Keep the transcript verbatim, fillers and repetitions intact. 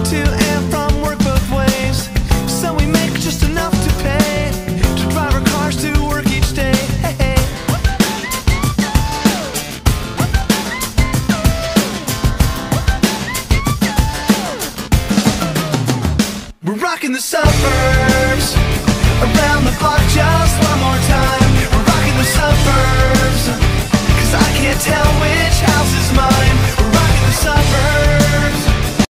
to and from work both ways, so we make just enough to pay to drive our cars to work each day. Hey, hey. We're rocking the suburbs around the clock.